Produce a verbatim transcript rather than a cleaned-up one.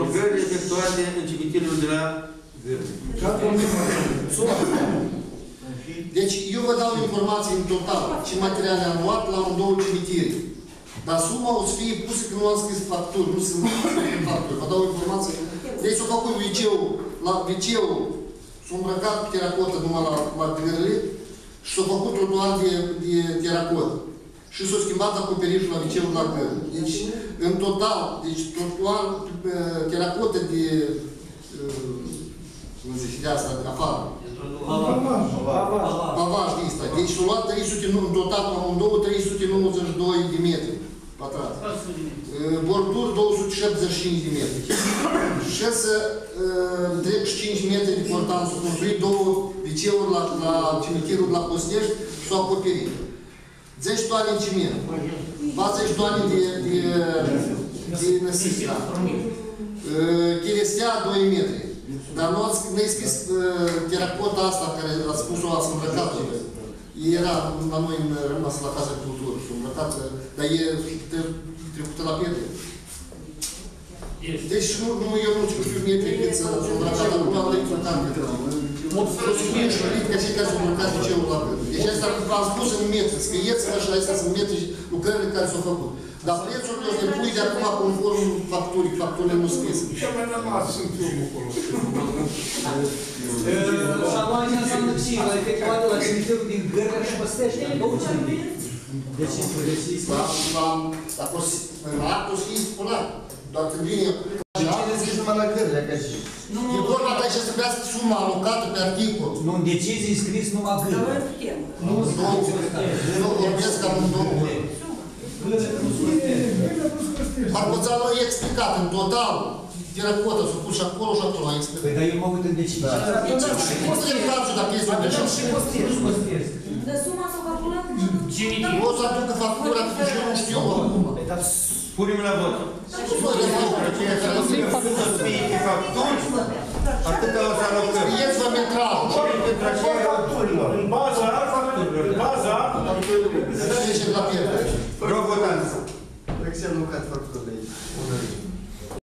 lucrări efectuate în cimitirul de la Gârne. Deci, eu vă dau informații în total ce materiale am luat la două cimitiri. Dar suma o să fie pusă că nu am scris facturi, nu sunt facturi. Vă dau informații. Deci s-a făcut viceul, la viceul s-a îmbrăcat cu teracotă numai la, la gârle și s-a făcut trotuar de, de teracotă. Și s-a schimbat acoperișul la viceul la gârle. Deci, în total, deci trotuar, teracotă de, cum zice, de asta, de afară. Pavaj de asta. Deci s-a luat trei sute, în total, amândouă, trei sute nouăzeci și doi de metri pătrați. Borduri, două sute șaptezeci și cinci de metri. Și să drept și cinci metri de portan s-au construit două viceuri la, la cimitirul la Cosnești și s-au acoperit. zece toane de ciment, patruzeci toane de, de, de năsiri, da. Cherestea, doi metri. Dar nu ați scris teracota asta care ați spus-o, ați îmbrăcat. Era la noi în rămas la Casa de Cultură și îmbrăcat, dar e trecută la pierde. Deci nu, nu, eu nu știu metri cât să îmbrăcat, dar nu am lăit în camp. O să spune și vărit ca cei care s-au îmbrăcat de ceul la pierde. Deci asta am spus în metri, scrieți-vă și astea sunt metri lucrările care s-au făcut. Dar prețurile o să le pui de acum conform facturii, facturile nu scrise. Și mai rămas sunt eu acolo. Și atunci înseamnă și la efectuate la cimitirul din Gârnea și Păstești, în două cimitiri. Deci, deci, a fost, în actul să fie stipulat. Doar când vine... Cine zici numai la Gârnea, ca și... E vorba de aici să trebuiască suma alocată pe articol. Nu, în decizie scris numai Gârnea. Nu, nu vorbesc cam în două. Parcoțală e explicat în total. Teracotă s-a pus și acolo și acolo a explicat. Păi, dar eu mă uit în decizie. Și cum să explicați dacă este un decizie? Dar suma s-a calculat în cimitir. O să aducă factura, că și eu nu știu acum. Punem la vot. Atâta o să alocăm. Scrieți-vă metral. În baza, în baza, să trecem la pierdere. Rog votanți. Excel nu cad facturile aici.